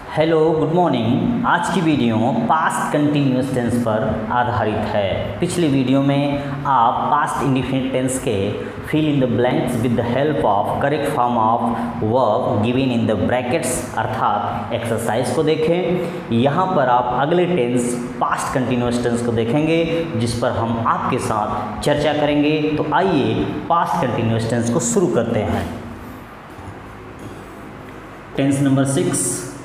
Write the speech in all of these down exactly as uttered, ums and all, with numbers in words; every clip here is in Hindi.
Hello good morning. आज की वीडियो पास्ट कंटिन्यूअस टेंस पर आधारित है। पिछली वीडियो में आप पास्ट इंडेफिनिट टेंस के fill in the blanks with the help of correct form of verb given in the brackets अर्थात एक्सरसाइज को देखें। यहाँ पर आप अगले टेंस पास्ट कंटिन्यूअस टेंस को देखेंगे जिस पर हम आपके साथ चर्चा करेंगे। तो आइए पास्ट कंटिन्यूअस टेंस को शुरू करते हैं। टेंस नंबर सिक्स,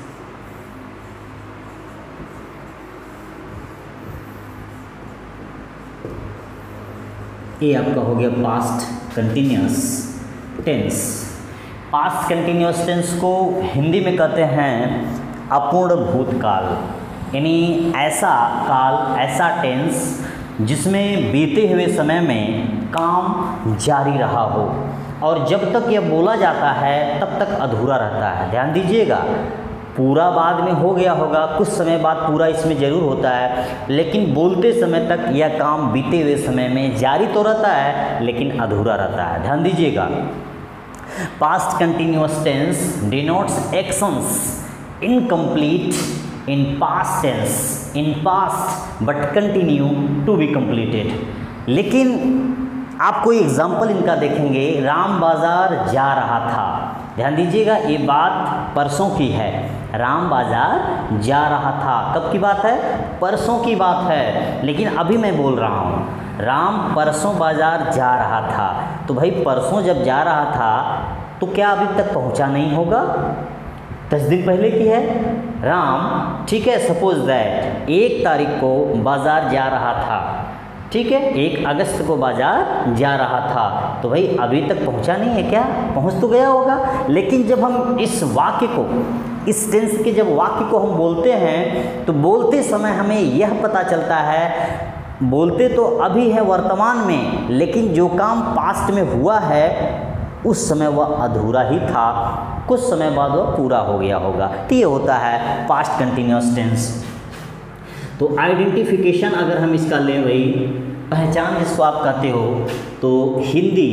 ये आपका हो गया past continuous tense. Past continuous tense को हिंदी में कहते हैं अपूर्ण भूतकाल, यानी ऐसा काल, ऐसा टेंस जिसमें बीते हुए समय में काम जारी रहा हो और जब तक यह बोला जाता है तब तक अधूरा रहता है। ध्यान दीजिएगा, पूरा बाद में हो गया होगा, कुछ समय बाद पूरा इसमें ज़रूर होता है, लेकिन बोलते समय तक यह काम बीते हुए समय में जारी तो रहता है लेकिन अधूरा रहता है। ध्यान दीजिएगा, past continuous tense denotes actions incomplete in past tense in past but continue to be completed. लेकिन आप कोई एग्जाम्पल इनका देखेंगे, राम बाजार जा रहा था। ध्यान दीजिएगा, ये बात परसों की है। राम बाजार जा रहा था, कब की बात है? परसों की बात है। लेकिन अभी मैं बोल रहा हूँ राम परसों बाजार जा रहा था। तो भाई परसों जब जा रहा था तो क्या अभी तक पहुँचा नहीं होगा? दस दिन पहले की है राम, ठीक है। सपोज दैट एक तारीख को बाजार जा रहा था, ठीक है, एक अगस्त को बाजार जा रहा था, तो भाई अभी तक पहुंचा नहीं है क्या? पहुंच तो गया होगा। लेकिन जब हम इस वाक्य को, इस टेंस के जब वाक्य को हम बोलते हैं तो बोलते समय हमें यह पता चलता है, बोलते तो अभी है वर्तमान में, लेकिन जो काम पास्ट में हुआ है उस समय वह अधूरा ही था, कुछ समय बाद वह पूरा हो गया होगा। तो ये होता है पास्ट कंटिन्यूअस टेंस। तो आइडेंटिफिकेशन अगर हम इसका लें, वही पहचान जिसको आप कहते हो, तो हिंदी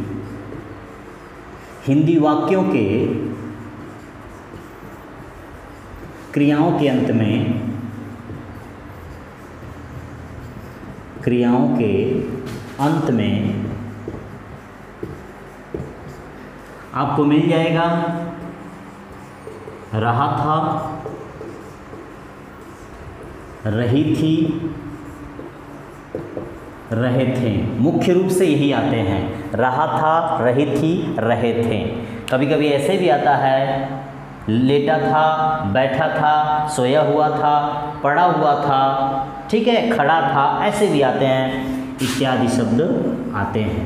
हिंदी वाक्यों के क्रियाओं के अंत में क्रियाओं के अंत में आपको मिल जाएगा रहा था, रही थी, रहे थे। मुख्य रूप से यही आते हैं, रहा था, रही थी, रहे थे। कभी कभी ऐसे भी आता है लेटा था, बैठा था, सोया हुआ था, पड़ा हुआ था, ठीक है, खड़ा था, ऐसे भी आते हैं, इत्यादि शब्द आते हैं,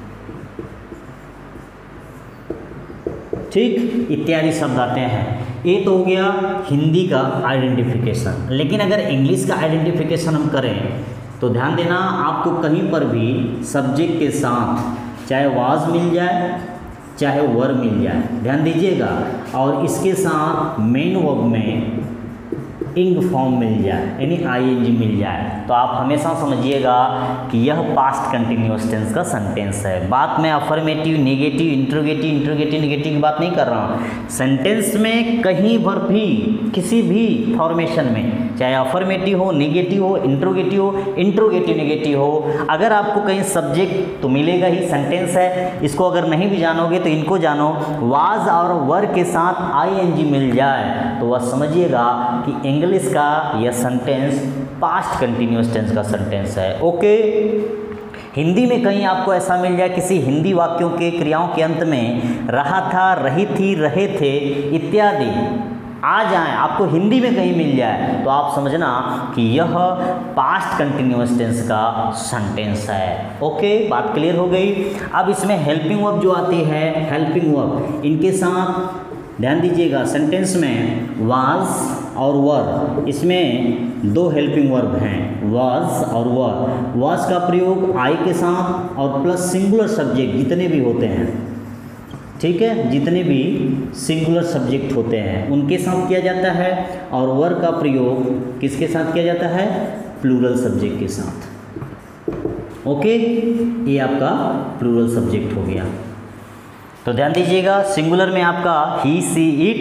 ठीक, इत्यादि शब्द आते हैं। ये तो हो गया हिंदी का आइडेंटिफिकेशन। लेकिन अगर इंग्लिश का आइडेंटिफिकेशन हम करें तो ध्यान देना, आपको कहीं पर भी सब्जेक्ट के साथ चाहे वाज मिल जाए चाहे वर मिल जाए, ध्यान दीजिएगा, और इसके साथ मेन वर्ब में इंग फॉर्म मिल जाए, यानी आईएनजी मिल जाए, तो आप हमेशा समझिएगा कि यह पास्ट कंटिन्यूअस टेंस का सेंटेंस है। बात मैं affirmative, negative, interrogative, interrogative, negative की बात नहीं कर रहा हूँ। सेंटेंस में कहीं पर भी, किसी भी फॉर्मेशन में, चाहे अफर्मेटिव हो, नेगेटिव हो, इंट्रोगेटिव हो, इंट्रोगेटिव नेगेटिव हो, अगर आपको कहीं सब्जेक्ट तो मिलेगा ही, सेंटेंस है। इसको अगर नहीं भी जानोगे तो इनको जानो, वाज और वर के साथ आईएनजी मिल जाए तो वह समझिएगा कि इंग्लिश का यह सेंटेंस पास्ट कंटिन्यूअस टेंस का सेंटेंस है। ओके, हिंदी में कहीं आपको ऐसा मिल जाए, किसी हिंदी वाक्यों के क्रियाओं के अंत में रहा था, रही थी, रहे थे इत्यादि आ जाए, आपको हिंदी में कहीं मिल जाए, तो आप समझना कि यह पास्ट कंटिन्यूअस टेंस का सेंटेंस है। ओके, बात क्लियर हो गई। अब इसमें हेल्पिंग वर्ब जो आती है, हेल्पिंग वर्ब, इनके साथ ध्यान दीजिएगा, सेंटेंस में वाज और वर, इसमें दो हेल्पिंग वर्ब हैं, वाज और वर। वाज का प्रयोग आई के साथ और प्लस सिंगुलर सब्जेक्ट जितने भी होते हैं, ठीक है, जितने भी सिंगुलर सब्जेक्ट होते हैं उनके साथ किया जाता है, और वर का प्रयोग किसके साथ किया जाता है? प्लूरल सब्जेक्ट के साथ। ओके, ये आपका प्लूरल सब्जेक्ट हो गया। तो ध्यान दीजिएगा, सिंगुलर में आपका he, she, it,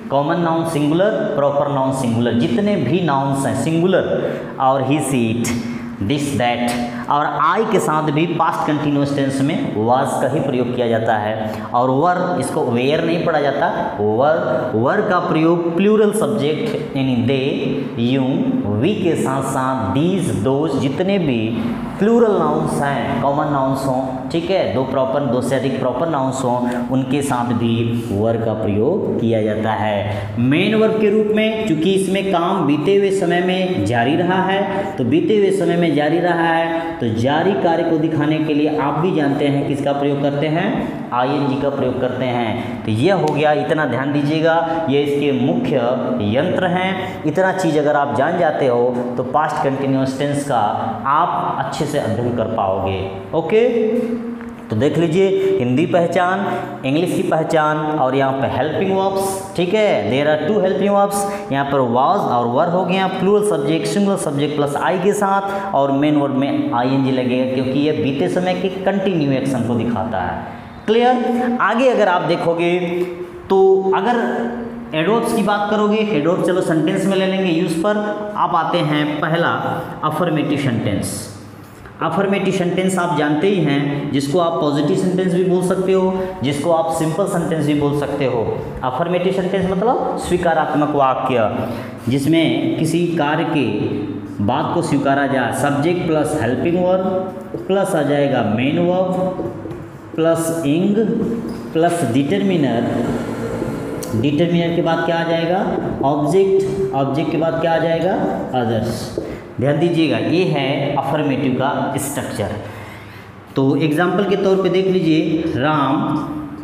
common noun singular, proper noun singular, जितने भी नाउन्स हैं सिंगुलर, और he she it, this that, और आई के साथ भी पास्ट कंटिन्यूअस टेंस में वाज का ही प्रयोग किया जाता है। और वर, इसको वेयर नहीं पढ़ा जाता, वर वर का प्रयोग प्लूरल सब्जेक्ट यानी दे, यू, वी के साथ साथ दीज, दोज, जितने भी प्लूरल नाउन्स हैं, कॉमन नाउन्स हों, ठीक है, दो प्रॉपर, दो से अधिक प्रॉपर नाउन्स हों, उनके साथ भी वर का प्रयोग किया जाता है। मेन वर्ब के रूप में, चूंकि इसमें काम बीते हुए समय में जारी रहा है, तो बीते हुए समय में जारी रहा है तो जारी कार्य को दिखाने के लिए आप भी जानते हैं किसका प्रयोग करते हैं, आईएनजी का प्रयोग करते हैं। तो यह हो गया, इतना ध्यान दीजिएगा, ये इसके मुख्य यंत्र हैं। इतना चीज़ अगर आप जान जाते हो तो पास्ट कंटिन्यूअस टेंस का आप अच्छे से अध्ययन कर पाओगे। ओके, तो देख लीजिए, हिंदी पहचान, इंग्लिश की पहचान, और यहाँ पे हेल्पिंग वर्ब्स, ठीक है, there are two helping verbs, यहाँ पर वाज और वर हो गया, plural subject, singular subject plus I के साथ, और मेन वर्ब में आईएनजी लगेगा क्योंकि ये बीते समय के कंटिन्यू एक्शन को दिखाता है। क्लियर? आगे अगर आप देखोगे तो अगर एडवर्ब्स की बात करोगे, एडवर्ब चलो सेंटेंस में ले लेंगे यूज पर। आप आते हैं पहला अफर्मेटिव सेंटेंस। अफर्मेटिव सेंटेंस आप जानते ही हैं, जिसको आप पॉजिटिव सेंटेंस भी बोल सकते हो, जिसको आप सिंपल सेंटेंस भी बोल सकते हो। अफर्मेटिव सेंटेंस मतलब स्वीकारात्मक वाक्य, जिसमें किसी कार्य के बात को स्वीकारा जाए। Subject plus helping verb plus आ जाएगा main verb plus ing plus determiner, determiner के बाद क्या आ जाएगा, ऑब्जेक्ट, ऑब्जेक्ट के बाद क्या आ जाएगा, अदर्स। ध्यान दीजिएगा, ये है अफर्मेटिव का स्ट्रक्चर। तो एग्जाम्पल के तौर पे देख लीजिए, राम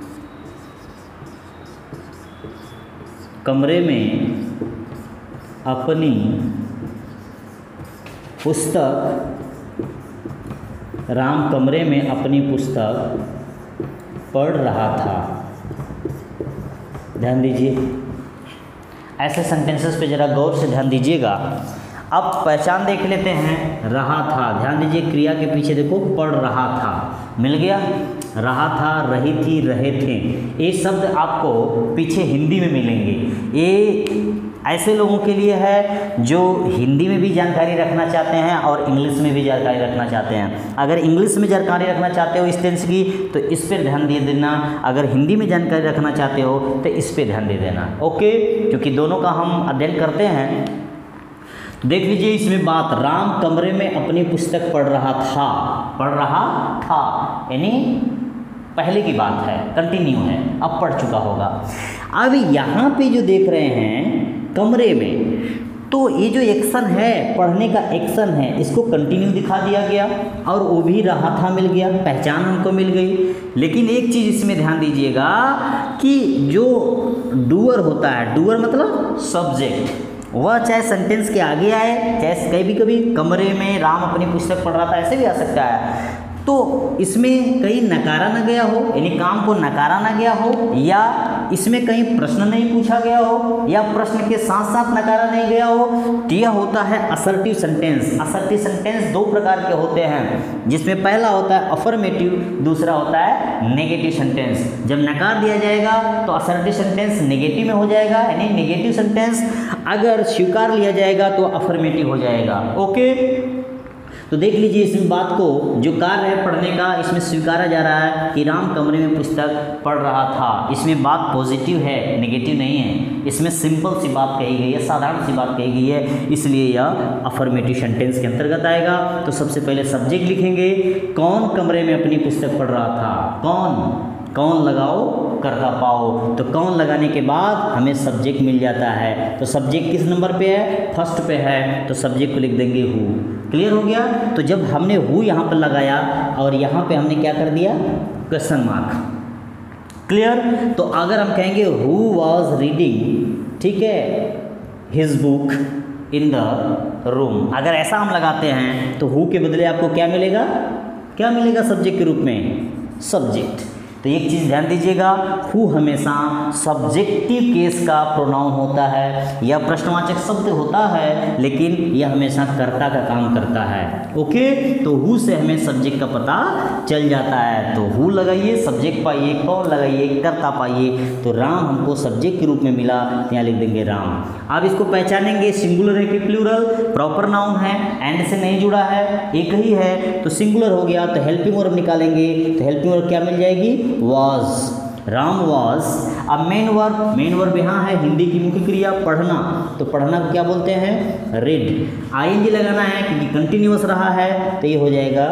कमरे में अपनी पुस्तक, राम कमरे में अपनी पुस्तक पढ़ रहा था। ध्यान दीजिए, ऐसे सेंटेंसेस पे ज़रा गौर से ध्यान दीजिएगा। अब पहचान देख लेते हैं, रहा था। ध्यान दीजिए, क्रिया के पीछे देखो, पढ़ रहा था, मिल गया, रहा था, रही थी, रहे थे। ये शब्द आपको पीछे हिंदी में मिलेंगे। ये ऐसे लोगों के लिए है जो हिंदी में भी जानकारी रखना चाहते हैं और इंग्लिश में भी जानकारी रखना चाहते हैं। अगर इंग्लिश में जानकारी रखना चाहते हो इस टेंस की तो इस पर ध्यान दे देना, अगर हिंदी में जानकारी रखना चाहते हो तो इस पर ध्यान दे देना। ओके, क्योंकि दोनों का हम अध्ययन करते हैं। तो देख लीजिए, इसमें बात, राम कमरे में अपनी पुस्तक पढ़ रहा था, पढ़ रहा था यानी पहले की बात है, कंटिन्यू है, अब पढ़ चुका होगा। अब यहाँ पे जो देख रहे हैं कमरे में, तो ये जो एक्शन है, पढ़ने का एक्शन है, इसको कंटिन्यू दिखा दिया गया और वो भी रहा था मिल गया, पहचान हमको मिल गई। लेकिन एक चीज़ इसमें ध्यान दीजिएगा कि जो डूअर होता है, डूअर मतलब सब्जेक्ट, वह चाहे सेंटेंस के आगे आए, चाहे कभी कभी कमरे में राम अपनी पुस्तक पढ़ रहा था ऐसे भी आ सकता है, तो इसमें कहीं नकारा न गया हो, यानी काम को नकारा न गया हो, या इसमें कहीं प्रश्न नहीं पूछा गया हो, या प्रश्न के साथ साथ नकारा नहीं गया हो, तो यह होता है असर्टिव सेंटेंस। असर्टिव सेंटेंस दो प्रकार के होते हैं, जिसमें पहला होता है अफर्मेटिव, दूसरा होता है नेगेटिव सेंटेंस। जब नकार दिया जाएगा तो असर्टिव सेंटेंस नेगेटिव में हो जाएगा, यानी नेगेटिव सेंटेंस अगर स्वीकार लिया जाएगा तो अफर्मेटिव हो जाएगा। ओके, तो देख लीजिए, इसमें बात को, जो कार्य है पढ़ने का, इसमें स्वीकारा जा रहा है कि राम कमरे में पुस्तक पढ़ रहा था। इसमें बात पॉजिटिव है, नेगेटिव नहीं है, इसमें सिंपल सी बात कही गई है, साधारण सी बात कही गई है, इसलिए यह अफर्मेटिव सेंटेंस के अंतर्गत आएगा। तो सबसे पहले सब्जेक्ट लिखेंगे, कौन कमरे में अपनी पुस्तक पढ़ रहा था, कौन, कौन लगाओ करता पाओ, तो कौन लगाने के बाद हमें सब्जेक्ट मिल जाता है। तो सब्जेक्ट किस नंबर पे है, फर्स्ट पे है, तो सब्जेक्ट को लिख देंगे हु। क्लियर हो गया। तो जब हमने हु यहाँ पर लगाया और यहाँ पे हमने क्या कर दिया, क्वेश्चन मार्क। क्लियर। तो अगर हम कहेंगे हु वॉज रीडिंग, ठीक है, his book in the room, अगर ऐसा हम लगाते हैं तो हु के बदले आपको क्या मिलेगा, क्या मिलेगा सब्जेक्ट के रूप में, सब्जेक्ट। तो एक चीज़ ध्यान दीजिएगा, हु हमेशा सब्जेक्टिव केस का प्रोनाउन होता है, यह प्रश्नवाचक शब्द होता है लेकिन यह हमेशा कर्ता का काम करता है। ओके, तो हु से हमें सब्जेक्ट का पता चल जाता है, तो हु लगाइए, सब्जेक्ट पाइए, कौन लगाइए, कर्ता पाइए। तो राम हमको सब्जेक्ट के रूप में मिला, यहाँ लिख देंगे राम। अब इसको पहचानेंगे, सिंगुलर है कि प्लूरल, प्रॉपर नाउन है, एंड से नहीं जुड़ा है, एक ही है तो सिंगुलर हो गया। तो हेल्पिंग वर्ब निकालेंगे, तो हेल्पिंग वर्ब क्या मिल जाएगी, was, राम was। अब मेन वर्ब, मेन वर्ब यहाँ है हिंदी की मुख्य क्रिया पढ़ना, तो पढ़ना को क्या बोलते हैं, रीड। आईएनजी लगाना है क्योंकि कंटिन्यूअस रहा है, तो ये हो जाएगा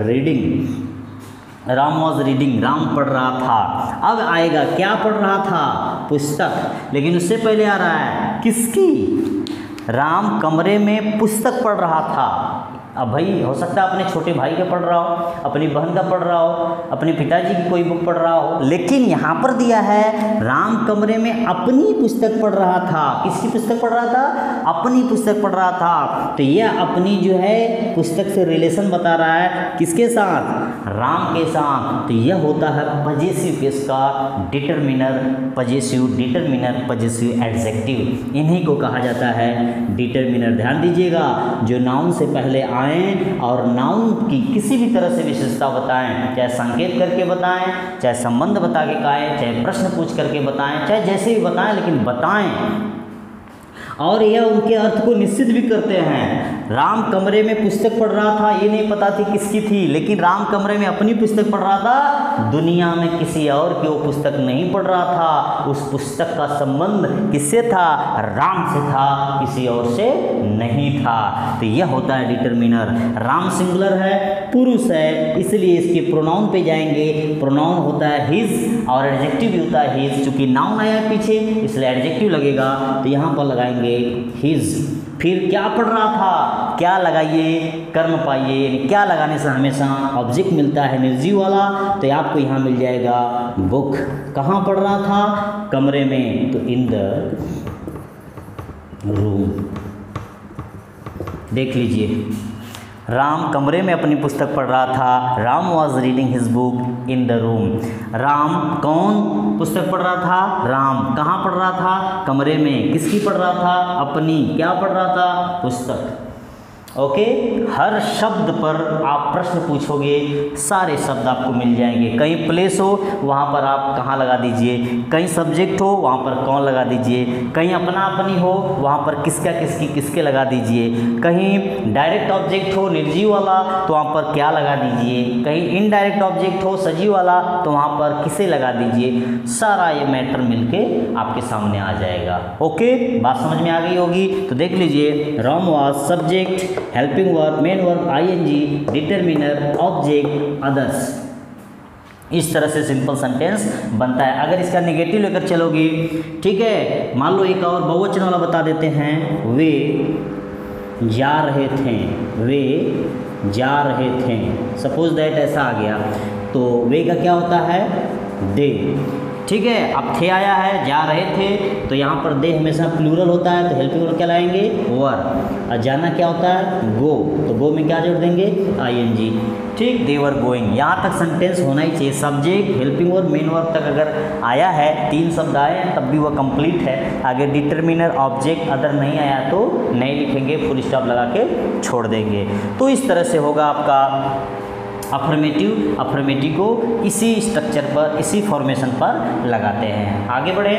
reading. Ram was reading, Ram पढ़ रहा था। अब आएगा क्या पढ़ रहा था, पुस्तक, लेकिन उससे पहले आ रहा है किसकी, राम कमरे में पुस्तक पढ़ रहा था। अब भाई हो सकता है अपने छोटे भाई का पढ़ रहा हो, अपनी बहन का पढ़ रहा हो, अपने पिताजी की कोई बुक पढ़ रहा हो, लेकिन यहाँ पर दिया है राम कमरे में अपनी पुस्तक पढ़ रहा था। किसकी पुस्तक पढ़ रहा था, अपनी पुस्तक पढ़ रहा था। तो यह अपनी जो है पुस्तक से रिलेशन बता रहा है, किसके साथ, राम के साथ। तो यह होता है पजेसिव केस का determiner, possessive determiner, possessive adjective, इन्हीं को कहा जाता है डिटरमिनर। ध्यान दीजिएगा, जो नाउन से पहले आए और नाउन की किसी भी तरह से विशेषता बताएं, चाहे संकेत करके बताएं, चाहे संबंध बता के कहें, चाहे प्रश्न पूछ करके बताएं, चाहे जैसे भी बताएं, लेकिन बताएं और यह उनके अर्थ को निश्चित भी करते हैं। राम कमरे में पुस्तक पढ़ रहा था, ये नहीं पता थी किसकी थी, लेकिन राम कमरे में अपनी पुस्तक पढ़ रहा था, दुनिया में किसी और की वो पुस्तक नहीं पढ़ रहा था। उस पुस्तक का संबंध किससे था, राम से था, किसी और से नहीं था। तो यह होता है डिटरमिनर। राम सिंगुलर है, पुरुष है, इसलिए इसके प्रोनाउन पे जाएंगे। प्रोनाउन होता है हिज और एडजेक्टिव भी होता है हिज, चूंकि नाउन आया पीछे इसलिए एडजेक्टिव लगेगा, तो यहाँ पर लगाएंगे हिज। फिर क्या पढ़ रहा था, क्या लगाइए, कर्म पाइए, क्या लगाने से हमेशा ऑब्जेक्ट मिलता है निर्जीव वाला, तो आपको यहाँ मिल जाएगा बुक। कहाँ पढ़ रहा था, कमरे में, तो इन द रूम। देख लीजिए, राम कमरे में अपनी पुस्तक पढ़ रहा था, Ram was reading his book in the room. Ram कौन पुस्तक पढ़ रहा था, राम कहाँ पढ़ रहा था, कमरे में। किसकी पढ़ रहा था, अपनी। क्या पढ़ रहा था, पुस्तक। ओके, हर शब्द पर आप प्रश्न पूछोगे, सारे शब्द आपको मिल जाएंगे। कहीं प्लेस हो वहाँ पर आप कहाँ लगा दीजिए, कहीं सब्जेक्ट हो वहाँ पर कौन लगा दीजिए, कहीं अपना अपनी हो वहाँ पर किसका किसकी किसके लगा दीजिए, कहीं डायरेक्ट ऑब्जेक्ट हो निर्जीव वाला तो वहाँ पर क्या लगा दीजिए, कहीं इनडायरेक्ट ऑब्जेक्ट हो सजीव वाला तो वहाँ पर किसे लगा दीजिए। सारा ये मैटर मिलके आपके सामने आ जाएगा। ओके, बात समझ में आ गई होगी। तो देख लीजिए, Ram was subject, helping verb, main verb, ING, determiner, object, others. इस तरह से सिंपल सेंटेंस बनता है। अगर इसका नेगेटिव लेकर चलोगे, ठीक है, मान लो एक और बहुवचन वाला बता देते हैं, वे जा रहे थे, वे जा रहे थे, सपोज दैट ऐसा आ गया, तो वे का क्या होता है, दे। ठीक है, अब थे आया है, जा रहे थे, तो यहाँ पर दे हमेशा प्लूरल होता है, तो हेल्पिंग वर्ब क्या लाएंगे, वर। और जाना क्या होता है, गो, तो गो में क्या जोड़ देंगे, आईएनजी। ठीक, दे वर गोइंग। यहाँ तक सेंटेंस होना ही चाहिए। Subject, helping verb, main verb तक अगर आया है, तीन शब्द आए हैं, तब भी वह कंप्लीट है। आगे डिटरमिनर, ऑब्जेक्ट, अदर नहीं आया तो नहीं लिखेंगे, फुल स्टॉप लगा के छोड़ देंगे। तो इस तरह से होगा आपका अफर्मेटिव। अफर्मेटिव को इसी स्ट्रक्चर पर, इसी फॉर्मेशन पर लगाते हैं। आगे बढ़े,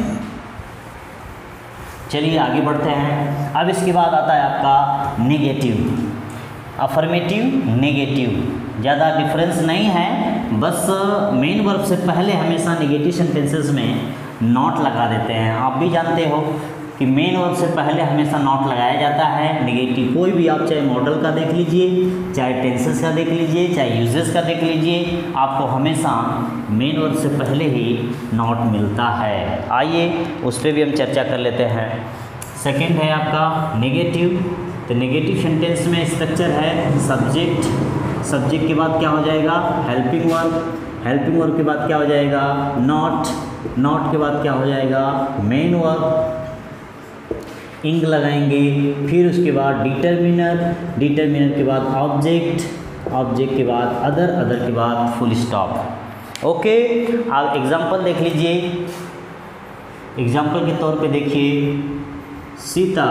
चलिए आगे बढ़ते हैं। अब इसके बाद आता है आपका नेगेटिव। अफर्मेटिव, नेगेटिव, ज़्यादा डिफरेंस नहीं है, बस मेन वर्ब से पहले हमेशा नेगेटिव सेंटेंसेस में नॉट लगा देते हैं। आप भी जानते हो कि मेन वर्ब से पहले हमेशा नॉट लगाया जाता है। नेगेटिव कोई भी आप चाहे मॉडल का देख लीजिए, चाहे टेंसेस का देख लीजिए, चाहे यूजेस का देख लीजिए, आपको हमेशा मेन वर्ब से पहले ही नॉट मिलता है। आइए उस पर भी हम चर्चा कर लेते हैं। सेकंड है आपका नेगेटिव। तो नेगेटिव सेंटेंस में स्ट्रक्चर है सब्जेक्ट, सब्जेक्ट के बाद क्या हो जाएगा, हेल्पिंग वर्ब, हेल्पिंग वर्ब के बाद क्या हो जाएगा, नॉट, नॉट के बाद क्या हो जाएगा, मेन वर्ब, इंग लगाएंगे, फिर उसके बाद डिटरमिनर, डिटरमिनर के बाद ऑब्जेक्ट, ऑब्जेक्ट के बाद अदर, अदर के बाद फुल स्टॉप। ओके, अब एग्जाम्पल देख लीजिए। एग्जाम्पल के तौर पे देखिए, सीता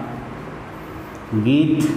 गीत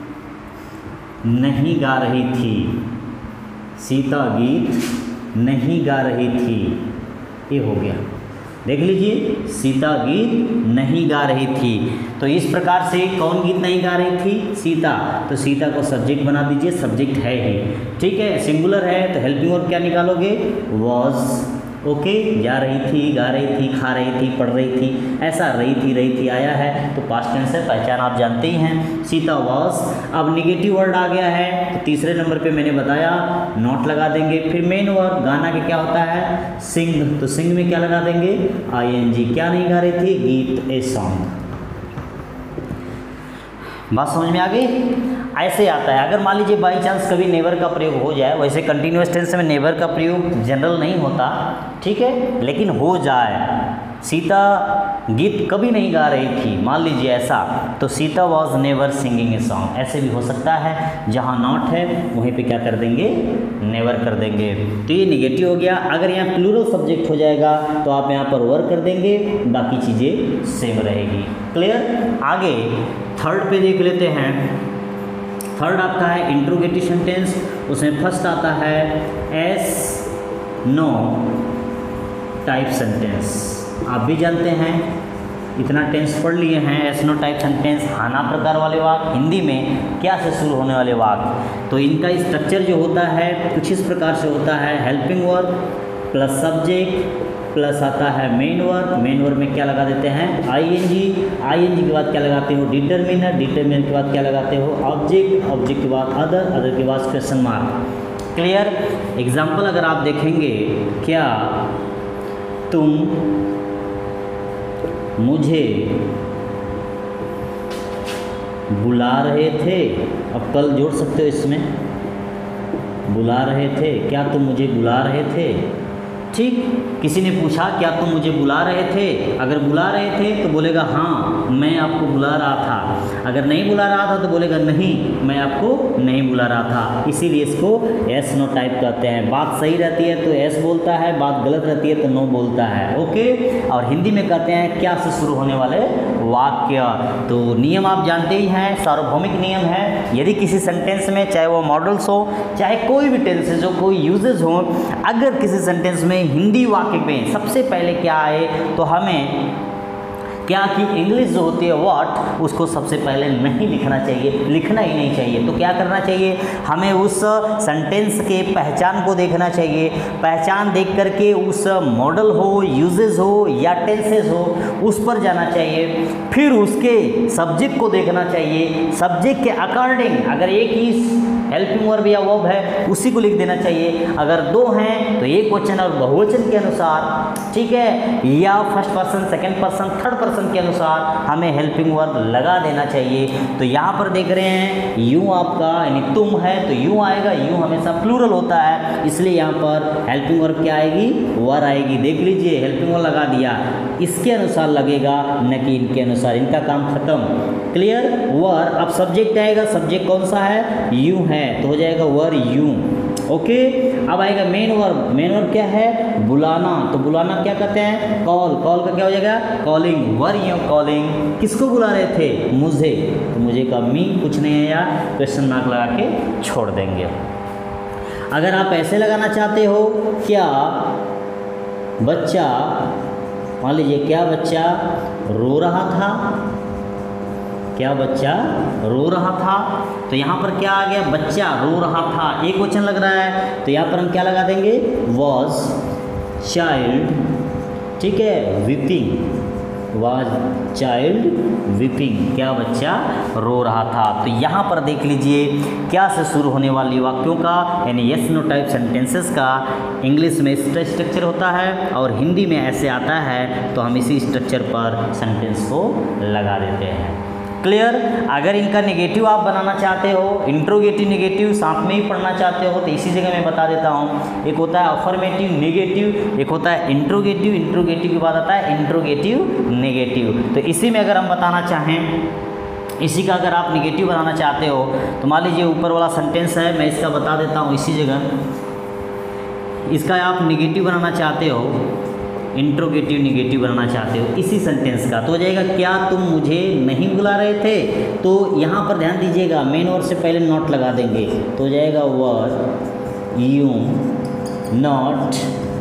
नहीं गा रही थी। सीता गीत नहीं गा रही थी, ये हो गया। देख लीजिए, सीता गीत नहीं गा रही थी। तो इस प्रकार से कौन गीत नहीं गा रही थी? सीता। तो सीता को सब्जेक्ट बना दीजिए, सब्जेक्ट है ही, ठीक है। सिंगुलर है तो हेल्पिंग वर्ब क्या निकालोगे? वॉज। ओके, जा रही थी, गा रही थी, खा रही थी, पढ़ रही थी, ऐसा रही थी रही थी आया है तो पास्ट टेंस है, पहचान आप जानते ही हैं, सीता वॉज। अब निगेटिव वर्ड आ गया है तो तीसरे नंबर पे मैंने बताया नॉट लगा देंगे। फिर मेन वर्ब गाना के क्या होता है? सिंग। तो सिंग में क्या लगा देंगे? I N G. क्या नहीं गा रही थी? गीत, ए सॉन्ग। बात समझ में आ गई? ऐसे आता है। अगर मान लीजिए बाई चांस कभी नेवर का प्रयोग हो जाए, वैसे कंटिन्यूअस टेंस में नेवर का प्रयोग जनरल नहीं होता, ठीक है, लेकिन हो जाए, सीता गीत कभी नहीं गा रही थी, मान लीजिए ऐसा, तो Sita was never singing a song, ऐसे भी हो सकता है। जहाँ नॉट है वहीं पे क्या कर देंगे? नेवर कर देंगे। तो ये निगेटिव हो गया। अगर यहाँ प्लूरल सब्जेक्ट हो जाएगा तो आप यहाँ पर वर कर देंगे, बाकी चीज़ें सेम रहेगी। क्लियर? आगे थर्ड पे देख लेते हैं। थर्ड आपका है इंट्रोगेटिव सेंटेंस। उसमें फर्स्ट आता है एस नो टाइप सेंटेंस। आप भी जानते हैं, इतना टेंस पढ़ लिए हैं, एस नो टाइप सेंटेंस, हाना प्रकार वाले वाक्य, हिंदी में क्या से शुरू होने वाले वाक्य। तो इनका स्ट्रक्चर जो होता है कुछ इस प्रकार से होता है, helping verb plus subject plus आता है मेन वर्ब। मेन वर्ब में क्या लगा देते हैं? आईएनजी। आईएनजी के बाद क्या लगाते हो? डिटरमिनर। डिटरमिनर के बाद क्या लगाते हो? ऑब्जेक्ट। ऑब्जेक्ट के बाद अदर। अदर के बाद क्वेश्चन मार्क। क्लियर? एग्जाम्पल अगर आप देखेंगे, क्या तुम मुझे बुला रहे थे? अब कल जोड़ सकते हो इसमें, बुला रहे थे, क्या तुम मुझे बुला रहे थे? ठीक, किसी ने पूछा क्या तुम मुझे बुला रहे थे? अगर बुला रहे थे तो बोलेगा हाँ मैं आपको बुला रहा था। अगर नहीं बुला रहा था तो बोलेगा नहीं मैं आपको नहीं बुला रहा था। इसीलिए इसको एस नो टाइप कहते हैं। बात सही रहती है तो एस बोलता है, बात गलत रहती है तो नो बोलता है। ओके, और हिंदी में कहते हैं क्या से शुरू होने वाले वाक्य। तो नियम आप जानते ही हैं, सार्वभौमिक नियम है। यदि किसी सेंटेंस में, चाहे वो मॉडल्स हो चाहे कोई भी टेंसेज हो, कोई यूजेज हो, अगर किसी सेंटेंस में हिंदी वाक्य में सबसे पहले क्या आए तो हमें क्या कि इंग्लिश जो होती है व्हाट, उसको सबसे पहले नहीं लिखना चाहिए, लिखना ही नहीं चाहिए। तो क्या करना चाहिए? हमें उस सेंटेंस के पहचान को देखना चाहिए। पहचान देख करके उस मॉडल हो, यूजेस हो या टेंसेस हो, उस पर जाना चाहिए। फिर उसके सब्जेक्ट को देखना चाहिए। सब्जेक्ट के अकॉर्डिंग अगर एक ही हेल्पिंग वर्ब या वर्ब है उसी को लिख देना चाहिए। अगर दो हैं तो एक वचन और बहुवचन के अनुसार, ठीक है, या first person, second person, third person के अनुसार हमें हेल्पिंग वर्ब लगा देना चाहिए। तो यहाँ पर देख रहे हैं यू आपका यानी तुम है तो यू आएगा। यू हमेशा प्लूरल होता है, इसलिए यहाँ पर हेल्पिंग वर्ब क्या आएगी? वर आएगी। देख लीजिए हेल्पिंग वर्ब लगा दिया, इसके अनुसार लगेगा न कि इनके अनुसार। इनका काम खत्म। क्लियर? वर। अब सब्जेक्ट आएगा, सब्जेक्ट कौन सा है? यू है, तो हो जाएगा वर यू। ओके, अब आएगा मेन वर्ब। मेन वर्ब क्या है? बुलाना। तो बुलाना क्या कहते हैं? कॉल। कॉल का क्या हो जाएगा? कॉलिंग। Were you calling. किसको बुला रहे थे? मुझे। तो मुझे का मी कुछ नहीं है, या क्वेश्चन मार्क लगा के छोड़ देंगे। अगर आप ऐसे लगाना चाहते हो, क्या बच्चा, मान लीजिए क्या बच्चा रो रहा था? क्या बच्चा रो रहा था? तो यहाँ पर क्या आ गया? बच्चा रो रहा था, एक वचन लग रहा है, तो यहाँ पर हम क्या लगा देंगे? वॉज चाइल्ड, ठीक है, वीपिंग। वॉज चाइल्ड वीपिंग, क्या बच्चा रो रहा था। तो यहाँ पर देख लीजिए क्या से शुरू होने वाली वाक्यों का यानी यस नो टाइप सेंटेंसेस का इंग्लिश में स्ट्रक्चर होता है और हिंदी में ऐसे आता है, तो हम इसी स्ट्रक्चर पर सेंटेंस को लगा देते हैं। क्लियर? अगर इनका नेगेटिव आप बनाना चाहते हो, इंट्रोगेटिव नेगेटिव साथ में ही पढ़ना चाहते हो, तो इसी जगह मैं बता देता हूँ। एक होता है अफर्मेटिव नेगेटिव, एक होता है इंट्रोगेटिव। इंट्रोगेटिव के बाद आता है इंट्रोगेटिव नेगेटिव। तो इसी में अगर हम बताना चाहें, इसी का अगर आप नेगेटिव बनाना चाहते हो तो मान लीजिए ऊपर वाला सेंटेंस है, मैं इसका बता देता हूँ इसी जगह। इसका आप निगेटिव बनाना चाहते हो, इंट्रोगेटिव निगेटिव बनाना चाहते हो इसी सेंटेंस का, तो हो जाएगा क्या तुम मुझे नहीं बुला रहे थे। तो यहाँ पर ध्यान दीजिएगा मेन वर्ब से पहले नॉट लगा देंगे, तो हो जाएगा were you not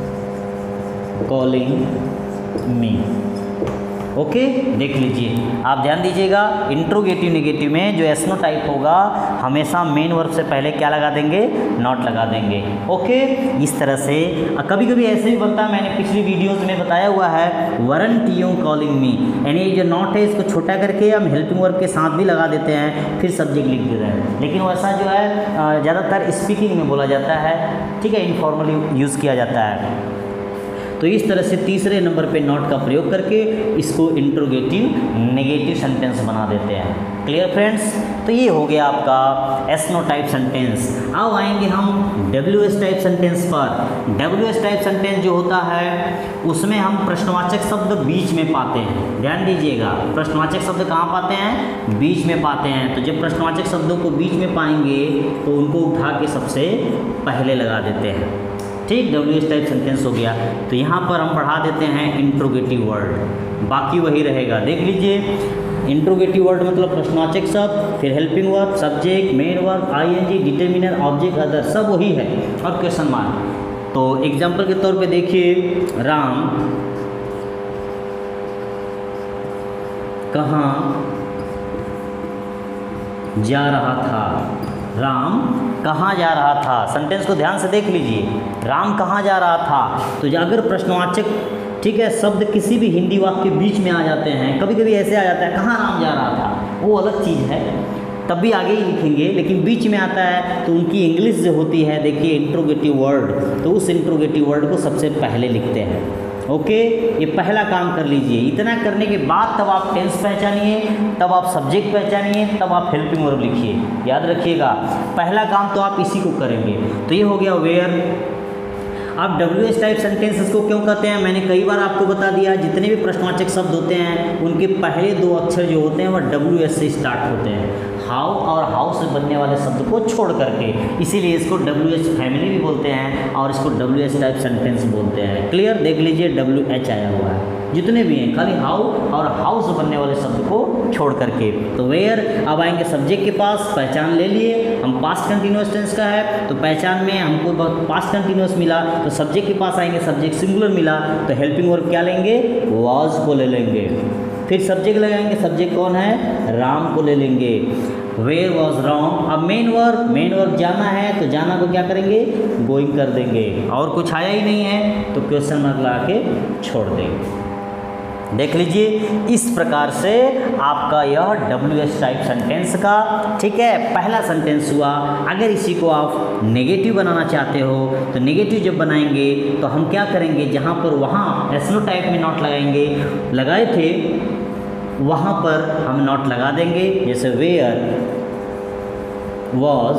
calling me. Okay, देख लीजिए, आप ध्यान दीजिएगा इंट्रोगेटिव निगेटिव में जो एसनो टाइप होगा हमेशा मेन वर्ब से पहले क्या लगा देंगे, नॉट लगा देंगे। ओके, इस तरह से कभी कभी ऐसे भी बनता है, मैंने पिछली वीडियोस में बताया हुआ है, वरंट यू कॉलिंग मी, यानी जो नॉट है इसको छोटा करके हम हेल्पिंग वर्ब के साथ भी लगा देते हैं, फिर सब्जेक्ट लिख देते हैं, लेकिन वैसा जो है ज़्यादातर स्पीकिंग में बोला जाता है, ठीक है, इनफॉर्मली यूज़ किया जाता है। तो इस तरह से तीसरे नंबर पे नॉट का प्रयोग करके इसको इंट्रोगेटिव नेगेटिव सेंटेंस बना देते हैं। क्लियर फ्रेंड्स, तो ये हो गया आपका एस नो टाइप सेंटेंस। अब आएंगे हम डब्ल्यू एस टाइप सेंटेंस पर। डब्ल्यू एस टाइप सेंटेंस जो होता है उसमें हम प्रश्नवाचक शब्द बीच में पाते हैं। ध्यान दीजिएगा, प्रश्नवाचक शब्द कहाँ पाते हैं, बीच में पाते हैं। तो जब प्रश्नवाचक शब्दों को बीच में पाएंगे तो उनको उठा के सबसे पहले लगा देते हैं। ठीक, डब्ल्यू एस टाइप सेंटेंस हो गया। तो यहाँ पर हम बढ़ा देते हैं इंट्रोगेटिव वर्ड, बाकी वही रहेगा। देख लीजिए, इंट्रोगेटिव वर्ड मतलब प्रश्नवाचक शब्द, फिर helping verb, subject, main verb, ING, determiner, object, other, सब वही है और क्वेश्चन मार्क। तो एग्जाम्पल के तौर पे देखिए, राम कहाँ जा रहा था। राम कहाँ जा रहा था, सेंटेंस को ध्यान से देख लीजिए, राम कहाँ जा रहा था। तो अगर प्रश्नवाचक, ठीक है, शब्द किसी भी हिंदी वाक्य के बीच में आ जाते हैं, कभी कभी ऐसे आ जाता है कहाँ राम जा रहा था, वो अलग चीज़ है, तब भी आगे ही लिखेंगे, लेकिन बीच में आता है तो उनकी इंग्लिश जो होती है, देखिए इंट्रोगेटिव वर्ड, तो उस इंट्रोगेटिव वर्ड को सबसे पहले लिखते हैं। ओके, ये पहला काम कर लीजिए। इतना करने के बाद तब आप टेंस पहचानिए, तब आप सब्जेक्ट पहचानिए, तब आप हेल्पिंग वर्ब लिखिए। याद रखिएगा, पहला काम तो आप इसी को करेंगे। तो ये हो गया वेयर। अब डब्ल्यू एस टाइप सेंटेंसेस को क्यों कहते हैं, मैंने कई बार आपको बता दिया, जितने भी प्रश्नवाचक शब्द होते हैं उनके पहले दो अक्षर जो होते हैं वह डब्ल्यू एस से स्टार्ट होते हैं, हाउ और हाउ से बनने वाले शब्द को छोड़ करके, इसीलिए इसको डब्ल्यू एच फैमिली भी बोलते हैं और इसको डब्ल्यू एच टाइप सेंटेंस बोलते हैं। क्लियर, देख लीजिए डब्ल्यू एच आया हुआ है, जितने भी हैं खाली हाउ और हाउ से बनने वाले शब्द को छोड़ करके। तो वेयर, अब आएंगे सब्जेक्ट के पास, पहचान ले लिए हम, पास्ट कंटिन्यूअस टेंस का है तो पहचान में हमको पास्ट कंटिन्यूअस मिला, तो सब्जेक्ट के पास आएंगे, सब्जेक्ट सिंगुलर मिला तो हेल्पिंग वर्ब क्या लेंगे, वाज को ले लेंगे। फिर सब्जेक्ट लगाएंगे, सब्जेक्ट कौन है, राम को ले लेंगे, वेयर वॉज राम। अब मेन वर्ब, मेन वर्ब जाना है तो जाना को क्या करेंगे, गोइंग कर देंगे, और कुछ आया ही नहीं है तो क्वेश्चन मार्क लगा के छोड़ देंगे। देख लीजिए, इस प्रकार से आपका यह डब्ल्यू एस टाइप सेंटेंस का, ठीक है, पहला सेंटेंस हुआ। अगर इसी को आप नेगेटिव बनाना चाहते हो तो नेगेटिव जब बनाएंगे तो हम क्या करेंगे, जहाँ पर वहाँ एसनो टाइप में नॉट लगाएंगे, लगाए थे वहाँ पर हम नॉट लगा देंगे, जैसे where was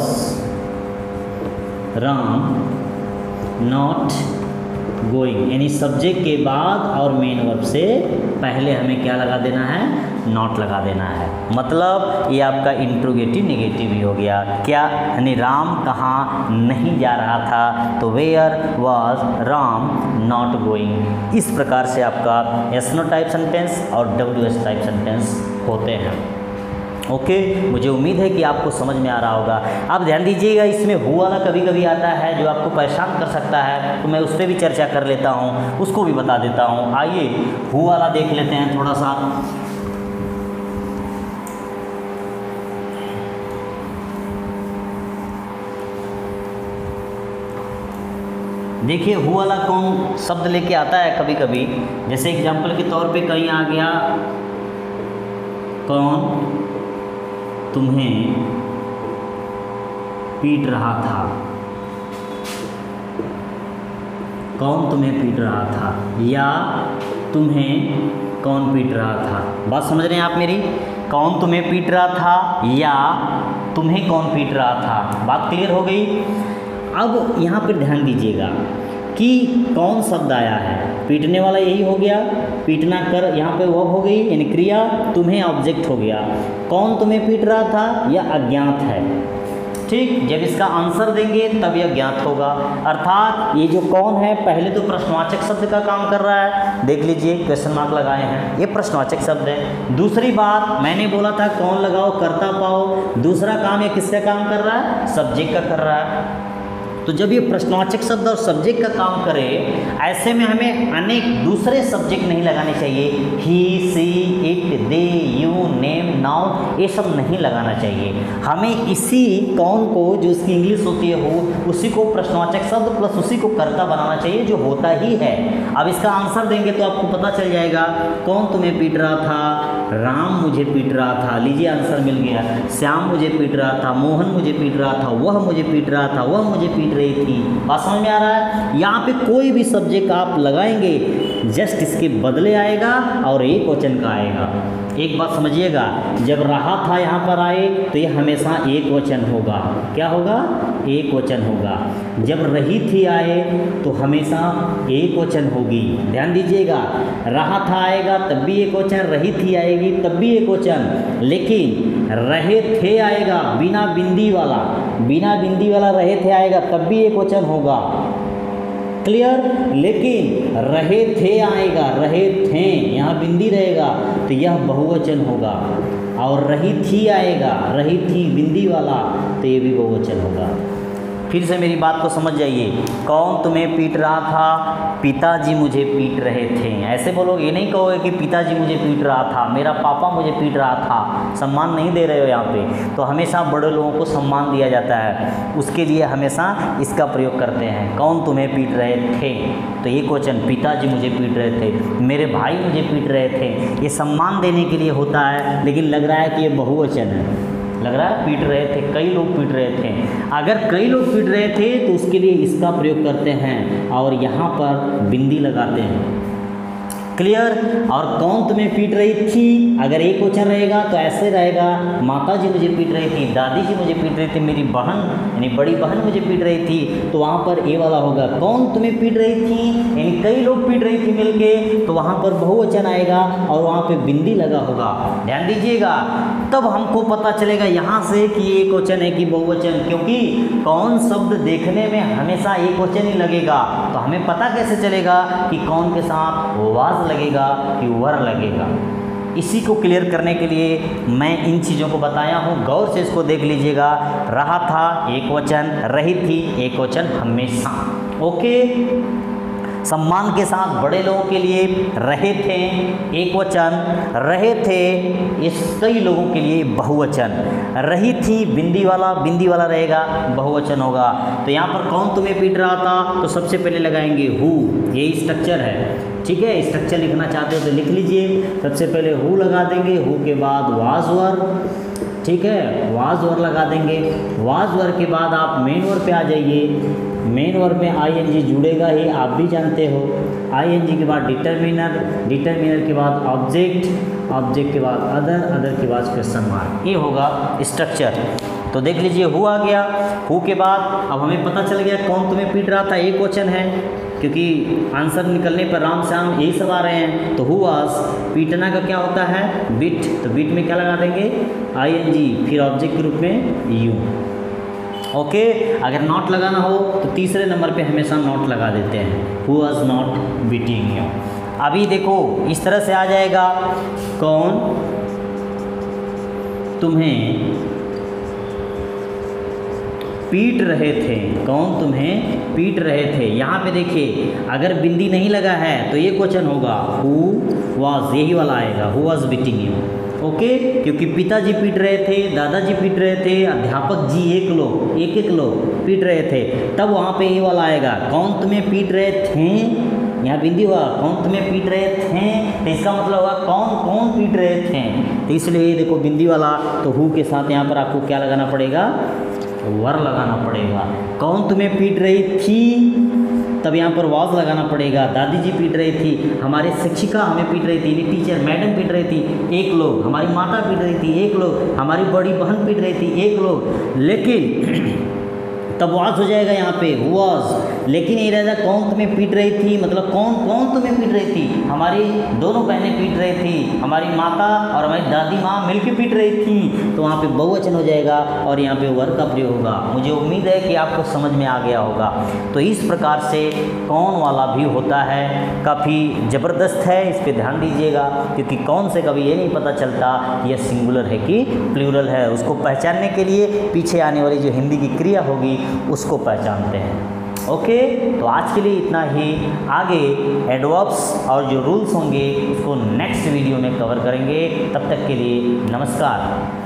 Ram not going, यानी सब्जेक्ट के बाद और मेन वर्ब से पहले हमें क्या लगा देना है, नॉट लगा देना है। मतलब ये आपका इंट्रोगेटिव नेगेटिव ही हो गया। क्या, यानी राम कहाँ नहीं जा रहा था, तो where was Ram not going. इस प्रकार से आपका एस नो टाइप सेंटेंस और डब्ल्यू एस टाइप सेंटेंस होते हैं। ओके okay, मुझे उम्मीद है कि आपको समझ में आ रहा होगा। आप ध्यान दीजिएगा, इसमें हु वाला कभी कभी आता है जो आपको परेशान कर सकता है, तो मैं उस पर भी चर्चा कर लेता हूँ, उसको भी बता देता हूँ। आइए हु वाला देख लेते हैं थोड़ा सा। देखिए हु वाला कौन शब्द लेके आता है कभी कभी, जैसे एग्जाम्पल के तौर पे कहीं आ गया, कौन तुम्हें पीट रहा था, कौन तुम्हें पीट रहा था, या तुम्हें कौन पीट रहा था। बात समझ रहे हैं आप मेरी, कौन तुम्हें पीट रहा था या तुम्हें कौन पीट रहा था। बात क्लियर हो गई। अब यहाँ पर ध्यान दीजिएगा कि कौन शब्द आया है, पीटने वाला यही हो गया, पीटना कर यहाँ पे वर्ब हो गई यानी क्रिया, तुम्हें ऑब्जेक्ट हो गया। कौन तुम्हें पीट रहा था या अज्ञात है, ठीक, जब इसका आंसर देंगे तब यह ज्ञात होगा। अर्थात ये जो कौन है पहले तो प्रश्नवाचक शब्द का काम कर रहा है, देख लीजिए क्वेश्चन मार्क लगाए हैं, ये प्रश्नवाचक शब्द है। दूसरी बात मैंने बोला था कौन लगाओ कर्ता पाओ, दूसरा काम ये किसका काम कर रहा है, सब्जेक्ट का कर रहा है। तो जब ये प्रश्नवाचक शब्द और सब्जेक्ट का काम करे, ऐसे में हमें अनेक दूसरे सब्जेक्ट नहीं लगाने चाहिए। He, she, it, they, you, name, noun, ये सब नहीं लगाना चाहिए। हमें इसी कौन को, जो इसकी इंग्लिश होती है हो, उसी को प्रश्नवाचक शब्द प्लस उसी को कर्ता बनाना चाहिए, जो होता ही है। अब इसका आंसर देंगे तो आपको पता चल जाएगा कौन तुम्हें पीट रहा था, राम मुझे पीट रहा था, लीजिए आंसर मिल गया। श्याम मुझे पीट रहा था, मोहन मुझे पीट रहा था, वह मुझे पीट रहा था, वह मुझे पीट रही थी। बात समझ में आ रहा है? यहाँ पे कोई भी सब्जेक्ट आप लगाएंगे जस्ट इसके बदले आएगा और एक वचन का आएगा। एक बात समझिएगा, जब रहा था यहाँ पर आए तो ये हमेशा एक वचन होगा। क्या होगा? एक वचन होगा। जब रही थी आए तो हमेशा एक वचन होगी। ध्यान दीजिएगा, रहा था आएगा तब भी एक वचन, रही थी आएगी तब भी एक वचन, लेकिन रहे थे आएगा बिना बिंदी वाला, बिना बिंदी वाला रहे थे आएगा तब भी एक वचन होगा। क्लियर? लेकिन रहे थे आएगा, रहे थे यहाँ बिंदी रहेगा तो यह बहुवचन होगा, और रही थी आएगा, रही थी बिंदी वाला तो ये भी बहुवचन होगा। फिर से मेरी बात को समझ जाइए, कौन तुम्हें पीट रहा था, पिताजी मुझे पीट रहे थे। ऐसे बोलोगे, ये नहीं कहोगे कि पिताजी मुझे पीट रहा था, मेरा पापा मुझे पीट रहा था। सम्मान नहीं दे रहे हो यहाँ पे। तो हमेशा बड़े लोगों को सम्मान दिया जाता है, उसके लिए हमेशा इसका प्रयोग करते हैं। कौन तुम्हें पीट रहे थे, तो एक वचन, पिताजी मुझे पीट रहे थे, मेरे भाई मुझे पीट रहे थे। ये सम्मान देने के लिए होता है, लेकिन लग रहा है कि ये बहुवचन है। लग रहा है पीट रहे थे, कई लोग पीट रहे थे। अगर कई लोग पीट रहे थे तो उसके लिए इसका प्रयोग करते हैं और यहाँ पर बिंदी लगाते हैं। क्लियर? और कौन तुम्हें पीट रही थी, अगर एक वचन रहेगा तो ऐसे रहेगा, माता जी मुझे पीट रही थी, दादी जी मुझे पीट रही थी, मेरी बहन यानी बड़ी बहन मुझे पीट रही थी, तो वहाँ पर ए वाला होगा। कौन तुम्हें पीट रही थी यानी कई लोग पीट रही थी मिलके, तो वहाँ पर बहुवचन आएगा और वहाँ पे बिंदी लगा होगा। ध्यान दीजिएगा, तब हमको पता चलेगा यहाँ से कि एक वचन है कि बहुवचन, क्योंकि कौन शब्द देखने में हमेशा एक वचन ही लगेगा। तो हमें पता कैसे चलेगा कि कौन के साथ वाज लगेगा कि वर लगेगा। इसी को क्लियर करने के लिए मैं इन चीज़ों को बताया हूँ, गौर से इसको देख लीजिएगा। रहा था एक वचन, रही थी एक वचन हमेशा। ओके, सम्मान के साथ बड़े लोगों के लिए रहे थे एक वचन, रहे थे इस कई लोगों के लिए बहुवचन, रही थी बिंदी वाला, बिंदी वाला रहेगा बहुवचन होगा। तो यहाँ पर कौन तुम्हें पीट रहा था, तो सबसे पहले लगाएंगे हु, यही स्ट्रक्चर है। ठीक है, स्ट्रक्चर लिखना चाहते हो तो लिख लीजिए। सबसे पहले हु लगा देंगे, हु के बाद वाज वर, ठीक है, वाज वर लगा देंगे। वाज वर के बाद आप मेन वर पे आ जाइए। मेन वर्ब में आई एन जी जुड़ेगा ही, आप भी जानते हो। आई एन जी के बाद डिटर्मिनर, डिटर्मिनर के बाद ऑब्जेक्ट, ऑब्जेक्ट के बाद अदर, अदर के बाद क्वेश्चन मार्क। ये होगा स्ट्रक्चर। तो देख लीजिए, हु आ गया। हु के बाद अब हमें पता चल गया कौन तुम्हें पीट रहा था, एक वचन है, क्योंकि आंसर निकलने पर राम श्याम यही सब आ रहे हैं। तो हु वाज, पीटना का क्या होता है, बिट, तो बिट में क्या लगा देंगे, आई एन जी, फिर ऑब्जेक्ट के रूप में यू। ओके, अगर नॉट लगाना हो तो तीसरे नंबर पे हमेशा नॉट लगा देते हैं, who was not beating you. अभी देखो इस तरह से आ जाएगा, कौन तुम्हें पीट रहे थे, कौन तुम्हें पीट रहे थे। यहाँ पे देखिए, अगर बिंदी नहीं लगा है तो ये क्वेश्चन होगा हु वाज, यही वाला आएगा, who was beating you. Okay, क्योंकि पिताजी पीट रहे थे, दादाजी पीट रहे थे, अध्यापक जी एक लोग, एक एक लोग पीट रहे थे, तब वहाँ पे ये वाला आएगा, कौन तुम्हें पीट रहे थे, यहाँ बिंदी हुआ, कौन तुम्हें पीट रहे थे, तो इसका मतलब हुआ कौन कौन पीट रहे थे। तो इसलिए देखो बिंदी वाला, तो हु के साथ यहाँ पर आपको क्या लगाना पड़ेगा, वर लगाना पड़ेगा। कौन तुम्हें पीट रही थी, तब यहाँ पर वाज लगाना पड़ेगा। दादी जी पीट रही थी, हमारे शिक्षिका हमें पीट रही थी, टीचर मैडम पीट रही थी, एक लोग, हमारी माता पीट रही थी, एक लोग, हमारी बड़ी बहन पीट रही थी, एक लोग। लेकिन तब वाज हो जाएगा यहाँ पे वाज। लेकिन ये राजा कौन तुम्हें पीट रही थी, मतलब कौन कौन तुम्हें पीट रही थी, हमारी दोनों बहनें पीट रही थी, हमारी माता और हमारी दादी माँ मिलकर पीट रही थी, तो वहाँ पे बहुवचन हो जाएगा और यहाँ पे वर का प्रयोग होगा। मुझे उम्मीद है कि आपको समझ में आ गया होगा। तो इस प्रकार से कौन वाला भी होता है, काफ़ी ज़बरदस्त है, इस पर ध्यान दीजिएगा, क्योंकि कौन से कभी ये नहीं पता चलता यह सिंगुलर है कि प्लूरल है। उसको पहचानने के लिए पीछे आने वाली जो हिंदी की क्रिया होगी उसको पहचानते हैं। ओके, तो आज के लिए इतना ही। आगे एडवर्ब्स और जो रूल्स होंगे उसको नेक्स्ट वीडियो में कवर करेंगे। तब तक के लिए नमस्कार।